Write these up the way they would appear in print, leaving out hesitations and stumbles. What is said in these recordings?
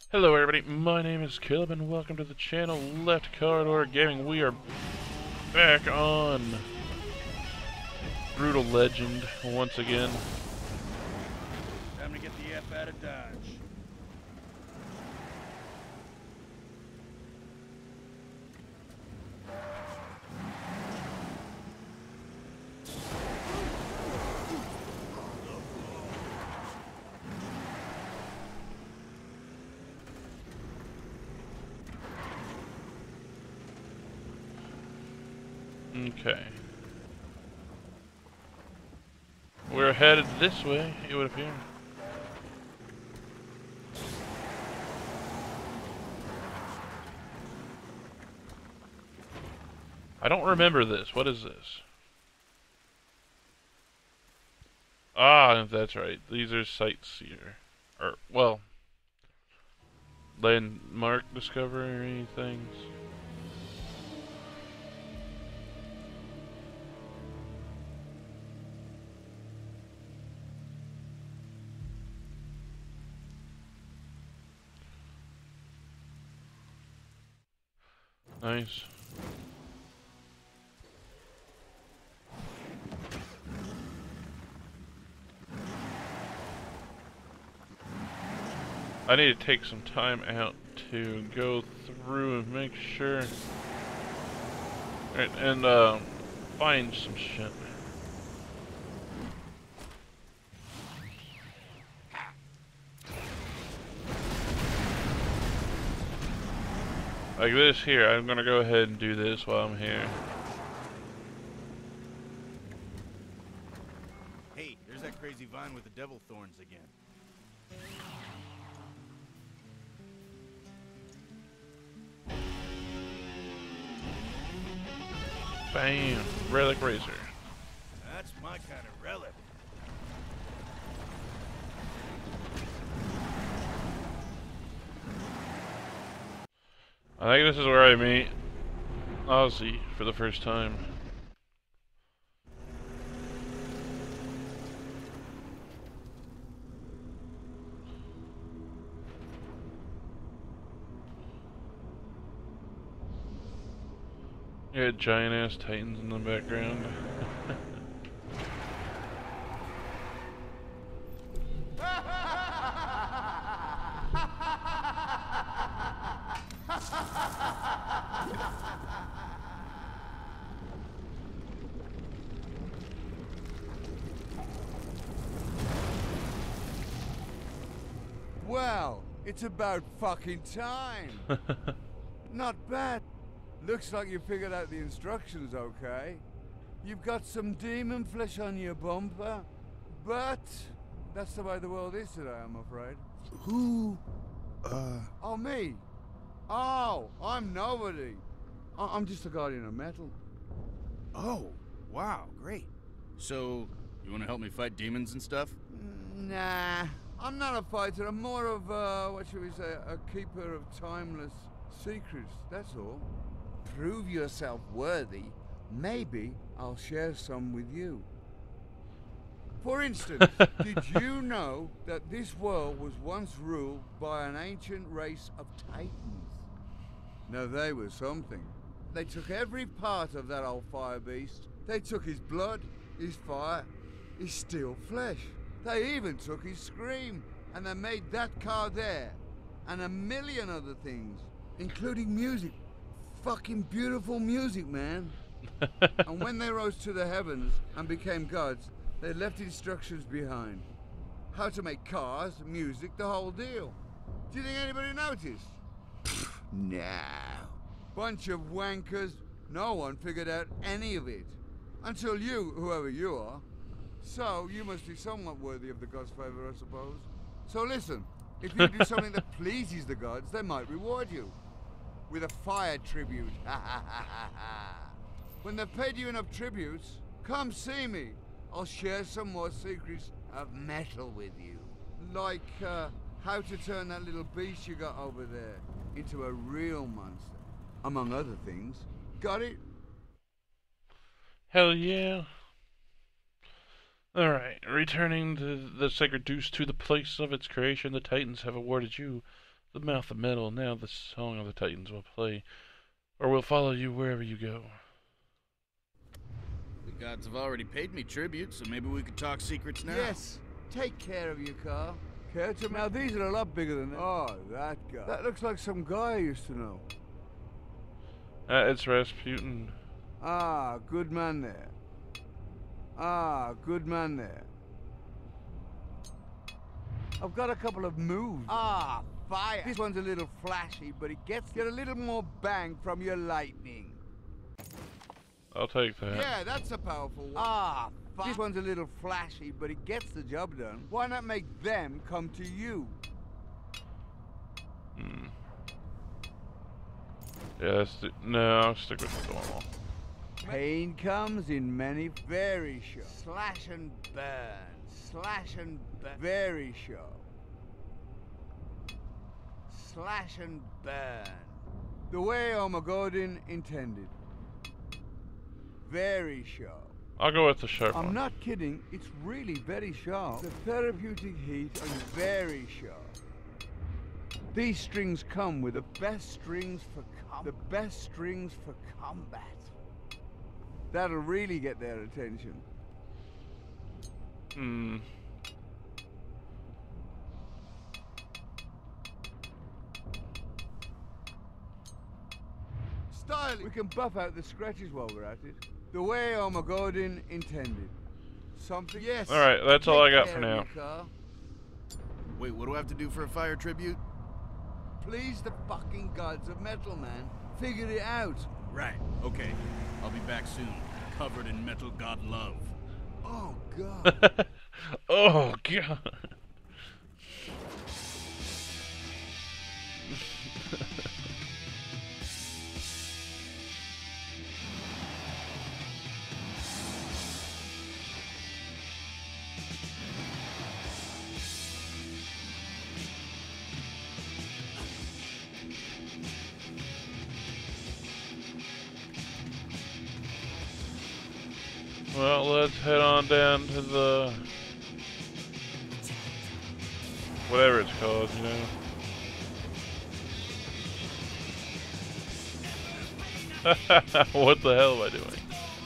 Hello everybody, my name is Caleb and welcome to the channel Left Corridor Gaming. We are back on Brutal Legend once again. Time to get the F out of Dodge. Okay. We're headed this way, it would appear. I don't remember this. What is this? Ah, that's right. These are sites here. Or, well, landmark discovery things. Nice. I need to take some time out to go through and make sure and find some shit. Like this here, I'm gonna go ahead and do this while I'm here. Hey, there's that crazy vine with the devil thorns again. Bam! Relic Razor. That's my kind of relic. I think this is where I meet Ozzy for the first time. You had giant ass titans in the background. Well, it's about fucking time. Not bad. Looks like you figured out the instructions okay. You've got some demon flesh on your bumper, but that's the way the world is today, I'm afraid. Who? Oh, me? Oh, I'm nobody. I'm just a guardian of metal. Oh, wow, great. So, you want to help me fight demons and stuff? Nah, I'm not a fighter. I'm more of, what should we say, a keeper of timeless secrets, that's all. Prove yourself worthy, maybe I'll share some with you. For instance, did you know that this world was once ruled by an ancient race of titans? Now they were something. They took every part of that old fire beast. They took his blood, his fire, his steel flesh. They even took his scream, and they made that car there, and a million other things, including music. Fucking beautiful music, man. And when they rose to the heavens and became gods, they left instructions behind. How to make cars, music, the whole deal. Do you think anybody noticed? Nah. Bunch of wankers. No one figured out any of it. Until you, whoever you are. So, you must be somewhat worthy of the gods' favor, I suppose. So listen, if you do something that pleases the gods, they might reward you. With a fire tribute. When they've paid you enough tributes, come see me. I'll share some more secrets of metal with you. Like, how to turn that little beast you got over there into a real monster. Among other things. Got it? Hell yeah. Alright, returning to the sacred deuce to the place of its creation, the Titans have awarded you The mouth of metal, now the song of the Titans will play, or will follow you wherever you go. The gods have already paid me tribute, so maybe we could talk secrets now. Yes, take care of your car. Care to? Now these are a lot bigger than that. Oh, that guy. That looks like some guy I used to know. It's Rasputin. Ah, good man there. Ah, good man there. I've got a couple of moves. Ah, fire. This one's a little flashy, but it gets a little more bang from your lightning. I'll take that. Yeah, that's a powerful one. Ah, fire. This one's a little flashy, but it gets the job done. Why not make them come to you? Yeah, no, I'll stick with the normal. Pain comes in many, very sharp. Slash and burn, slash and burn, very sharp. Slash and burn. The way Armageddon intended. Very sharp. I'll go with the sharp I'm one. not kidding, it's really very sharp. The therapeutic heat is very sharp. These strings come with the best strings for combat. That'll really get their attention. Stylish. We can buff out the scratches while we're at it. The way Armageddon intended. Something. Yes. All right, that's all I got for now. Wait, what do I have to do for a fire tribute? Please the fucking gods of metal, man. Figure it out. Right, okay. I'll be back soon, covered in metal god love. Oh, God. Oh, God. Well, let's head on down to the... whatever it's called, you know. What the hell am I doing?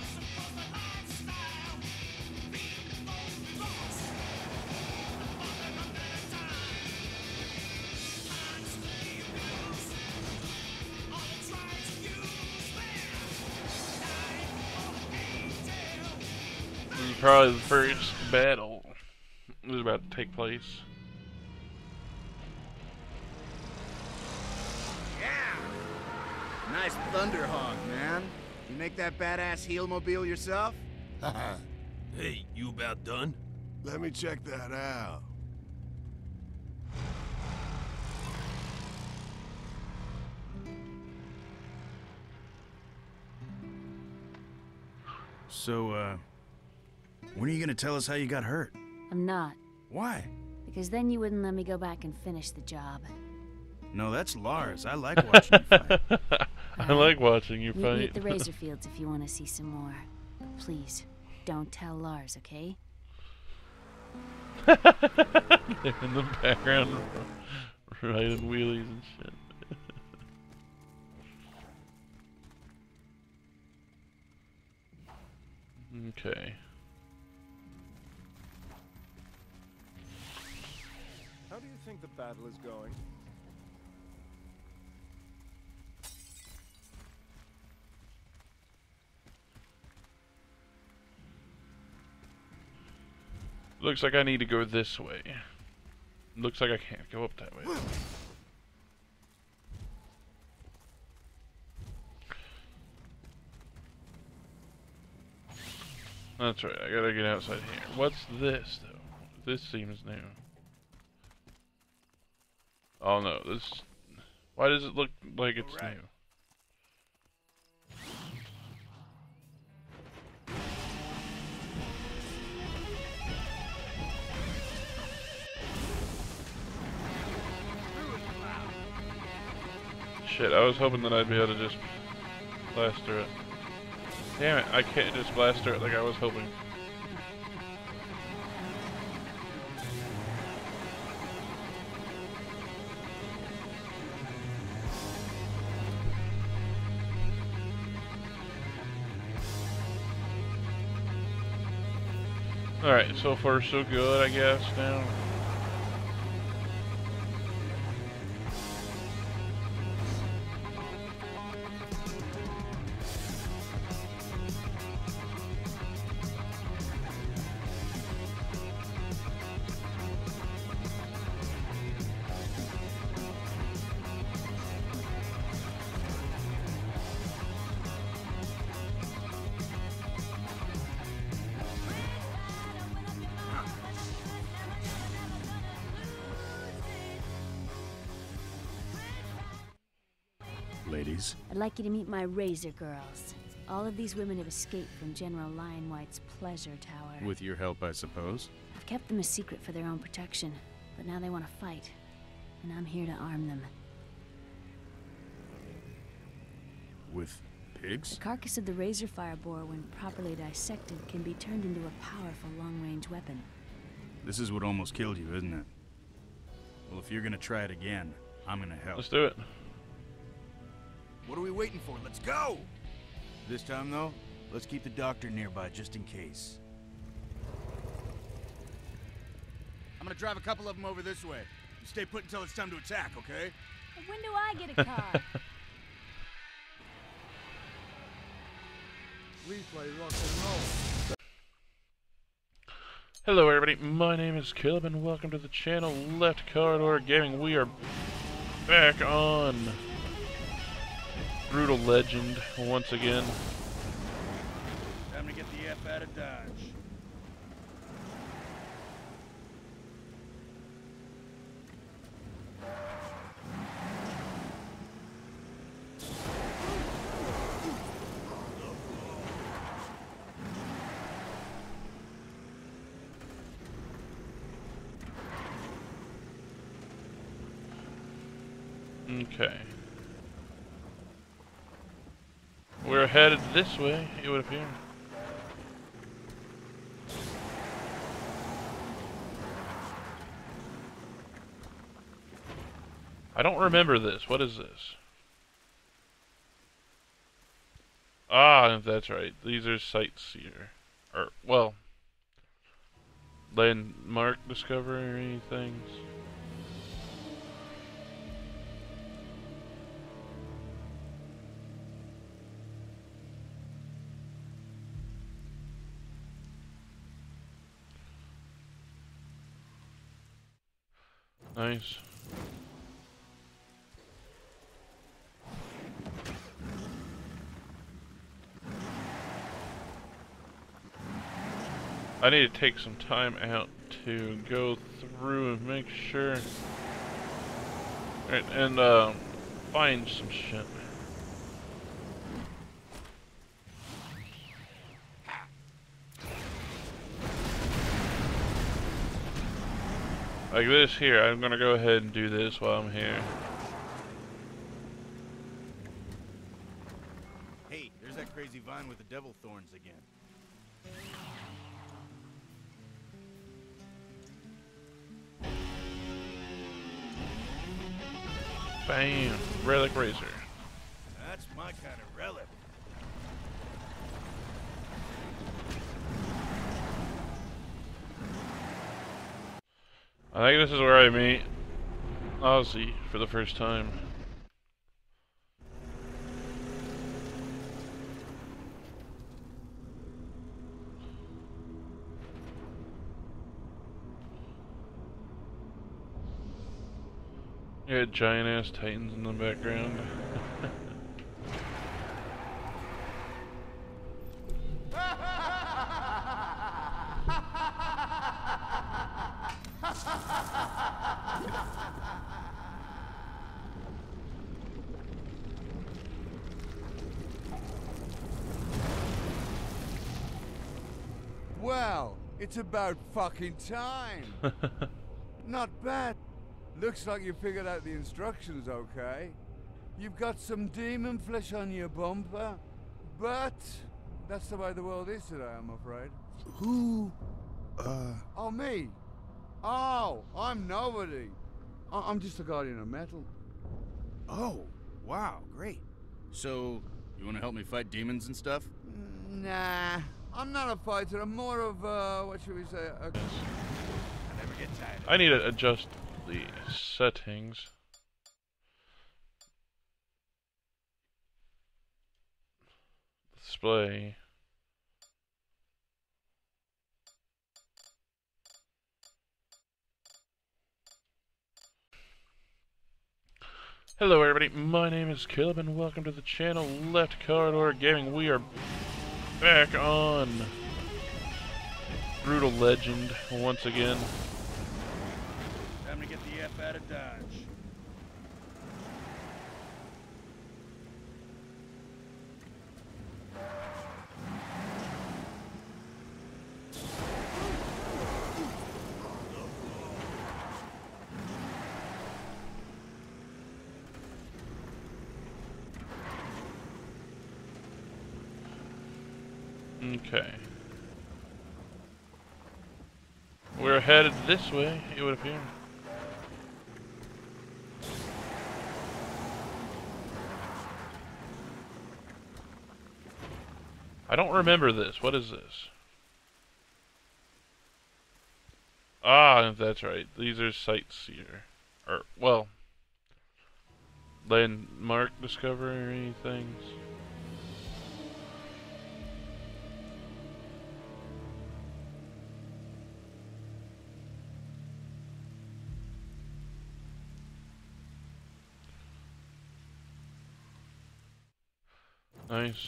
This is probably the first battle is about to take place. Nice Thunderhawk, man. You make that badass heel-mobile yourself? Hey, you about done? Let me check that out. So, when are you gonna tell us how you got hurt? I'm not, Why? because then you wouldn't let me go back and finish the job. No, that's Lars. I like watching you fight. I like watching you Meet me at fight. the Razorfields if you want to see some more. But please, don't tell Lars, okay? They're in the background riding wheelies and shit. Okay. How do you think the battle is going? Looks like I need to go this way. Looks like I can't go up that way. That's right, I gotta get outside here. What's this, though? This seems new. Oh no, this... Why does it look like it's Right. new? Shit, I was hoping that I'd be able to just blast through it. Damn it, I can't just blast through it like I was hoping. Alright, so far so good, I guess, now. Ladies. I'd like you to meet my Razor Girls. All of these women have escaped from General Lionwhite's Pleasure Tower. With your help, I suppose. I've kept them a secret for their own protection, but now they want to fight, and I'm here to arm them. With pigs? The carcass of the Razor Fire Boar, when properly dissected, can be turned into a powerful long-range weapon. This is what almost killed you, isn't it? Well, if you're gonna try it again, I'm gonna help. Let's do it. What are we waiting for? Let's go! This time, though, let's keep the doctor nearby just in case. I'm gonna drive a couple of them over this way. You stay put until it's time to attack, okay? When do I get a car? We play rock and roll. Hello everybody, my name is Caleb and welcome to the channel Left Corridor Gaming. We are back on Brutal Legend once again. Time to get the F out of Dodge. Okay. We're headed this way, it would appear. I don't remember this. What is this? Ah, that's right. These are sites here. Or, well, landmark discovery things. Nice. I need to take some time out to go through and make sure and find some shit. Like this here, I'm gonna go ahead and do this while I'm here. Hey, there's that crazy vine with the devil thorns again. Bam! Relic Razor. That's my kind of relic. I think this is where I meet Ozzy for the first time. You had giant ass titans in the background. Well, it's about fucking time. Not bad. Looks like you figured out the instructions okay. You've got some demon flesh on your bumper, but that's the way the world is today, I'm afraid. Who? Oh, me? Oh, I'm nobody. I'm just a guardian of metal. Oh, wow, great. So, you want to help me fight demons and stuff? Nah, I'm not a fighter. I'm more of, what should we say, a... I need to adjust the settings. Display. Hello everybody, my name is Caleb and welcome to the channel Left Corridor Gaming. We are back on Brutal Legend once again. Time to get the F out of Dodge. Okay. We're headed this way, it would appear. I don't remember this. What is this? Ah, that's right. These are sightseer. Or, well, landmark discovery things. Nice.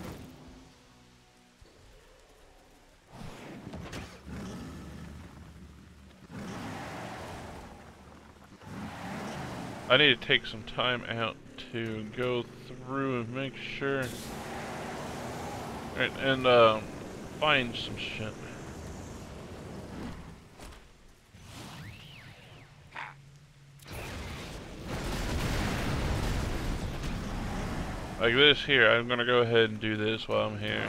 I need to take some time out to go through and make sure. Alright, and find some shit. Like this here, I'm gonna go ahead and do this while I'm here.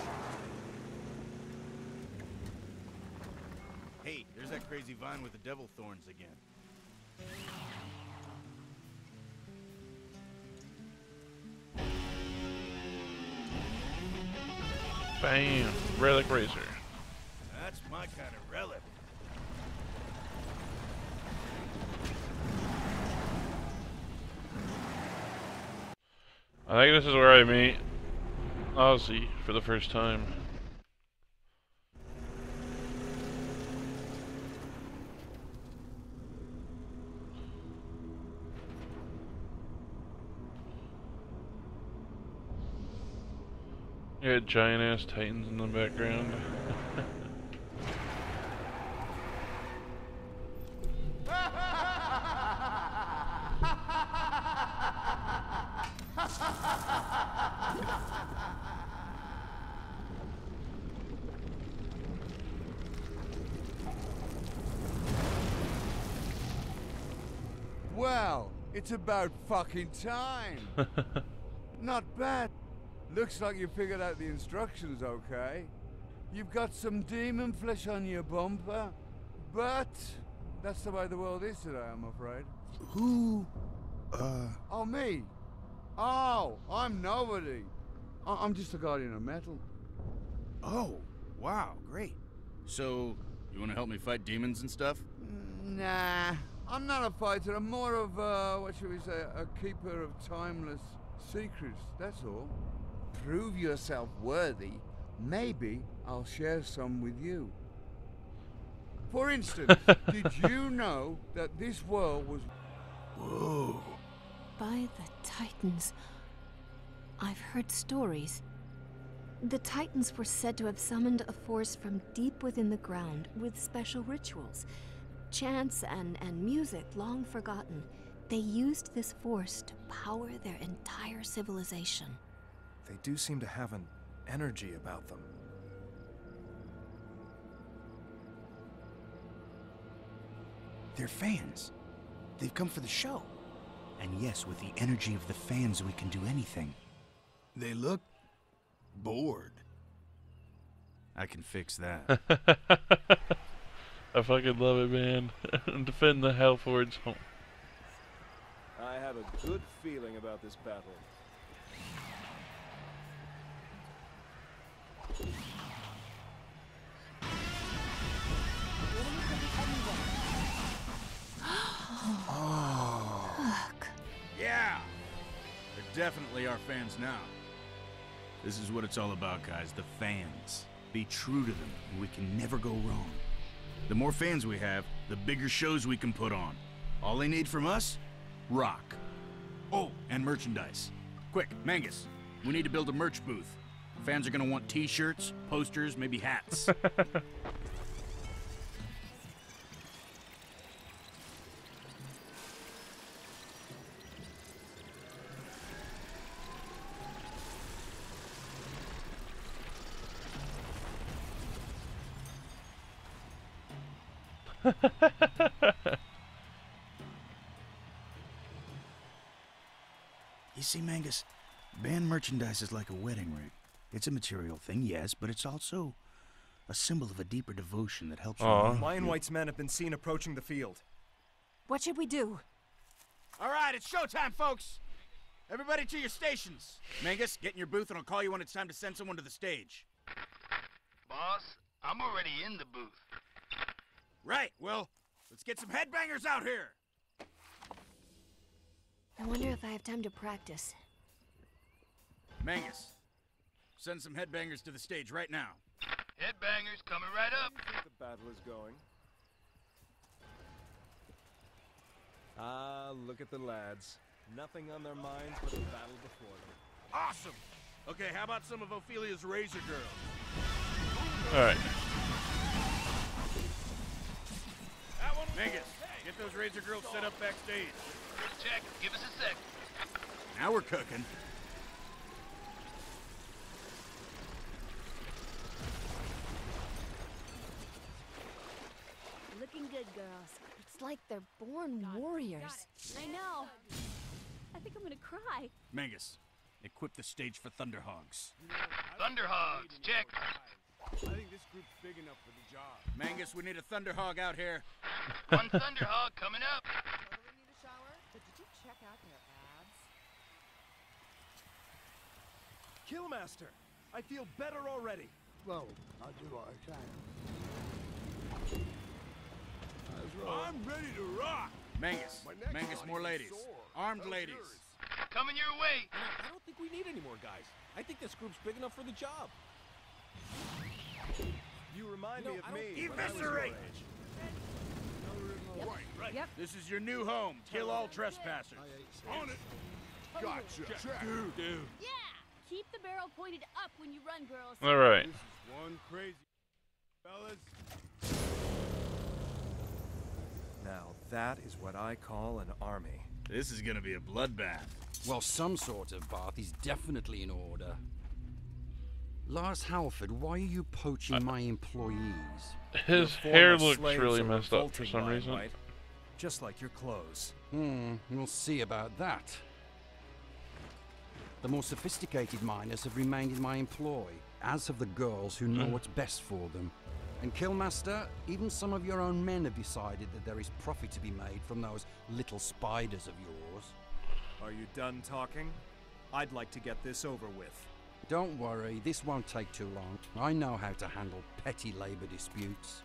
Hey, there's that crazy vine with the devil thorns again. Bam! Relic Razor. That's my kind of relic. I think this is where I meet Ozzy for the first time. Yeah, giant ass titans in the background. Well, it's about fucking time. Not bad. Looks like you figured out the instructions okay. You've got some demon flesh on your bumper, but that's the way the world is today, I'm afraid. Who, Oh, me? Oh, I'm nobody. I'm just a guardian of metal. Oh, wow, great. So, you want to help me fight demons and stuff? Nah, I'm not a fighter. I'm more of, what should we say, a keeper of timeless secrets, that's all. Prove yourself worthy, maybe I'll share some with you. For instance, did you know that this world was... whoa. By the Titans. I've heard stories. The Titans were said to have summoned a force from deep within the ground with special rituals. Chants and music long forgotten. They used this force to power their entire civilization. They do seem to have an energy about them. They're fans. They've come for the show. And yes, with the energy of the fans, we can do anything. They look bored. I can fix that. I fucking love it, man. Defend the Hellfords home. I have a good feeling about this battle. definitely our fans now. This is what it's all about, guys. The fans. Be true to them, and we can never go wrong. The more fans we have, the bigger shows we can put on. All they need from us? Rock. Oh, and merchandise. Quick, Mangus, we need to build a merch booth. Fans are gonna want t-shirts, posters, maybe hats. You see, Mangus, band merchandise is like a wedding ring. It's a material thing, yes, but it's also a symbol of a deeper devotion that helps you. Lion White's men have been seen approaching the field. What should we do? All right, it's showtime, folks. Everybody to your stations. Mangus, get in your booth and I'll call you when it's time to send someone to the stage. Boss, I'm already in the booth. Right, well, let's get some headbangers out here. I wonder if I have time to practice. Mangus, send some headbangers to the stage right now. Headbangers coming right up. How do you think the battle is going? Ah, look at the lads. Nothing on their minds but the battle before them. Awesome. Okay, how about some of Ophelia's Razor Girls? Alright. Mangus, get those Razor Girls set up backstage. Check, give us a sec. Now we're cooking. Looking good, girls. It's like they're born warriors. I know. I think I'm gonna cry. Mangus, equip the stage for Thunderhogs. Thunderhogs, check. I think this group's big enough for the job. Mangus, we need a Thunderhog out here. One Thunderhog coming up. Totally need a shower, but did you check out their abs? Killmaster! I feel better already. Well, I'll do what I can. I'm ready to rock. Mangus, more ladies. Armed ladies. Coming your way. I don't think we need any more guys. I think this group's big enough for the job. You remind me of me. when I was your Eviscerate! age. Right. Yep. This is your new home. Kill all trespassers. On it. Gotcha. Check. Dude. Yeah! Keep the barrel pointed up when you run, girls. Alright. This is one crazy, fellas. Now that is what I call an army. This is gonna be a bloodbath. Well, some sort of bath is definitely in order. Lars Halford, why are you poaching my employees? His Your hair former looks slaves really are messed up for revolting, some Lion reason. White. Just like your clothes. We'll see about that. The more sophisticated miners have remained in my employ, as have the girls who know what's best for them. And Killmaster, even some of your own men have decided that there is profit to be made from those little spiders of yours. Are you done talking? I'd like to get this over with. Don't worry, this won't take too long. I know how to handle petty labor disputes.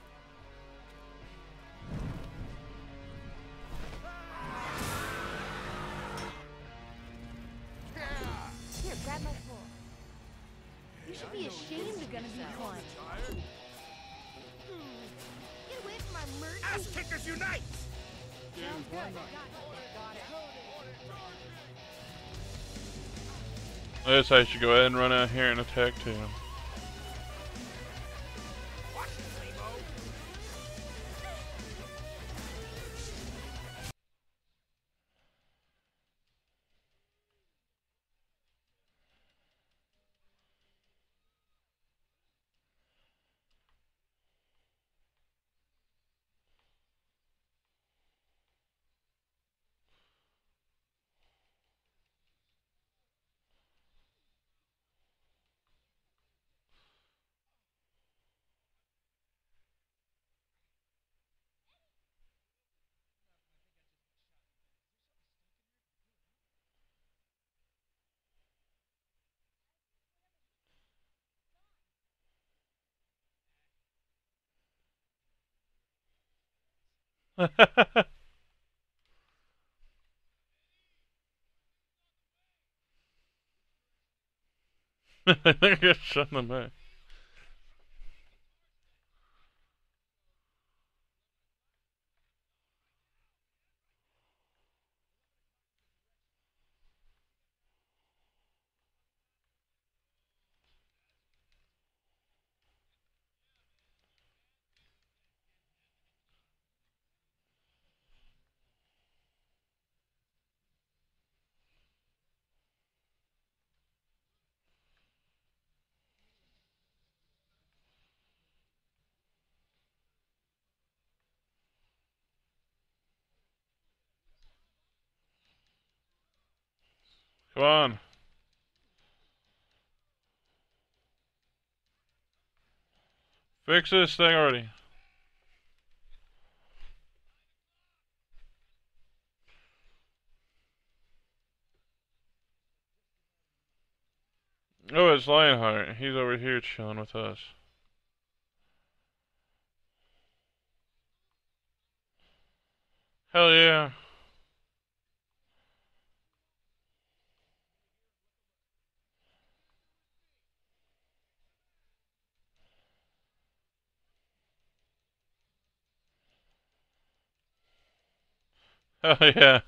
Here, grab my pole. You should be ashamed of gonna be one. Get away from my merch. Ass Kickers Unite! Sounds good. I guess I should go ahead and run out here and attack too. I think I shot in the back. Come on. Fix this thing already. Oh, it's Lionheart. He's over here chilling with us. Hell yeah. Hell yeah.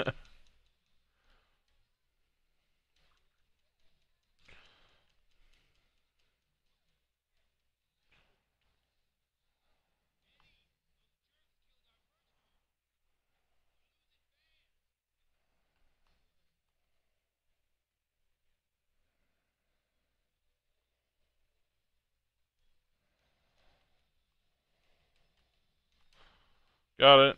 Got it.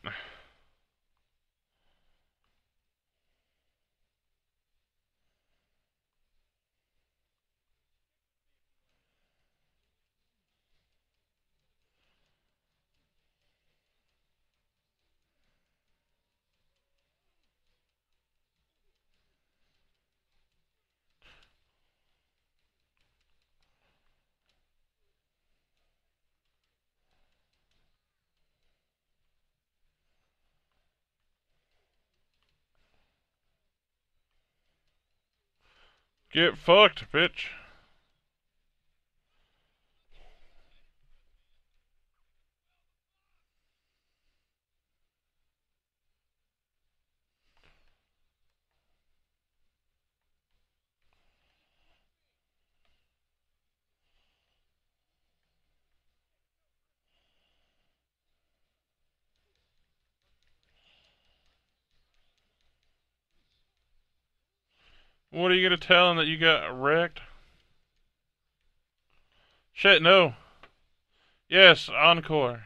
Get fucked, bitch. What are you gonna tell him, that you got wrecked? Shit, no. Yes, encore.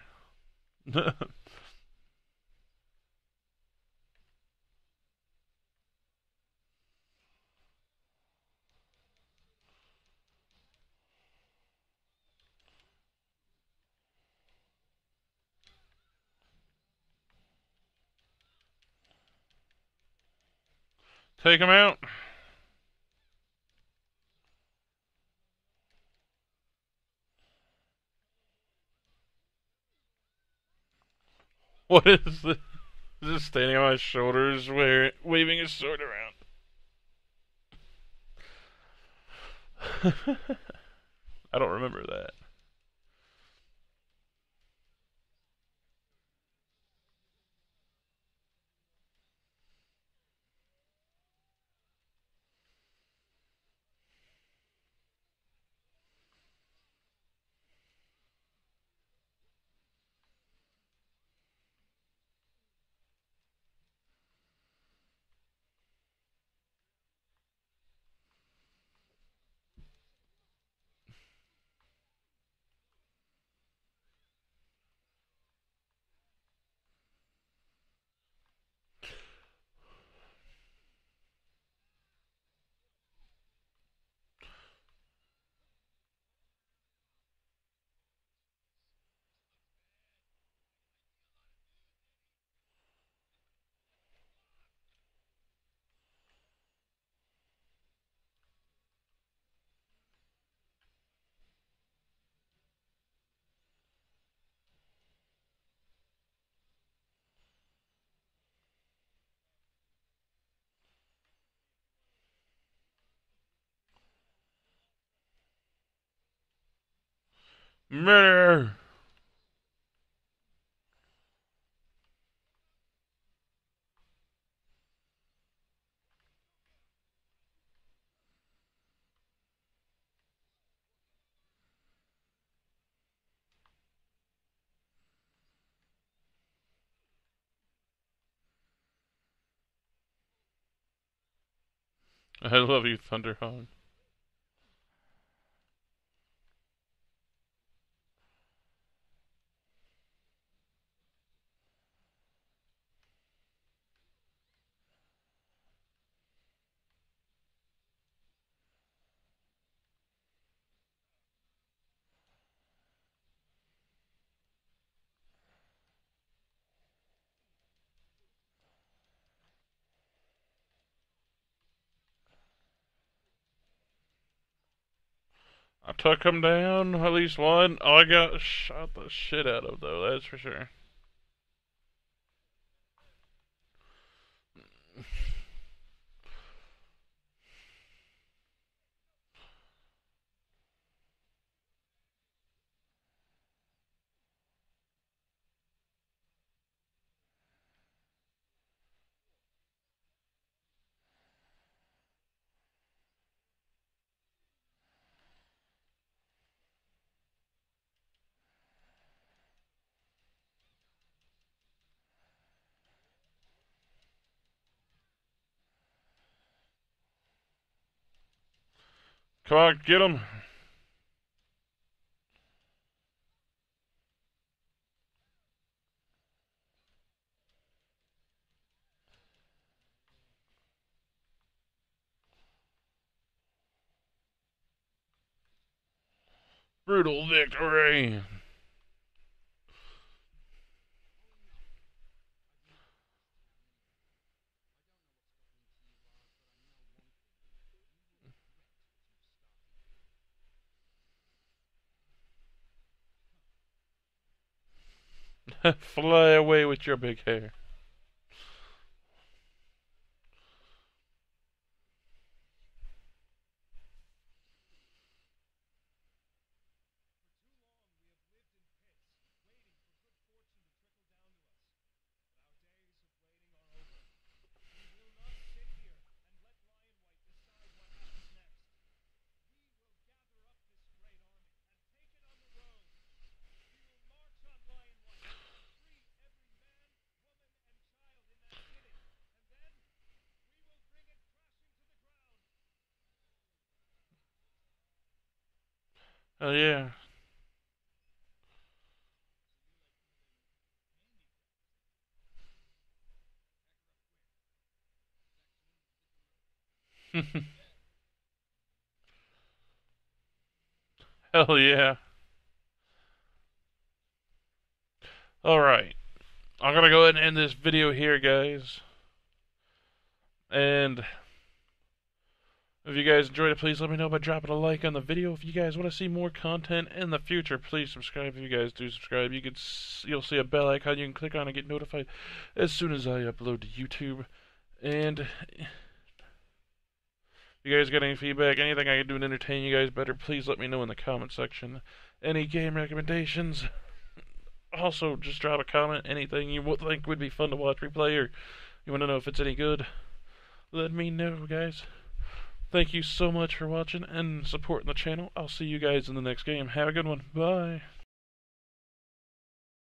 Take him out. What is this? Just standing on my shoulders, waving his sword around. I don't remember that. Murder! I love you, Thunderhawk. I took him down, at least one. Oh, I got shot the shit out of, though, that's for sure. Come on, get him. Brutal victory. Fly away with your big hair. Oh yeah. Hell yeah. Alright. I'm gonna go ahead and end this video here, guys. And if you guys enjoyed it, please let me know by dropping a like on the video. If you guys want to see more content in the future, please subscribe. If you guys do subscribe, you'll see a bell icon you can click on and get notified as soon as I upload to YouTube. And if you guys got any feedback, anything I can do to entertain you guys better, please let me know in the comment section. Any game recommendations, also just drop a comment. Anything you would think would be fun to watch replay, or you want to know if it's any good, let me know, guys. Thank you so much for watching and supporting the channel. I'll see you guys in the next game. Have a good one. Bye.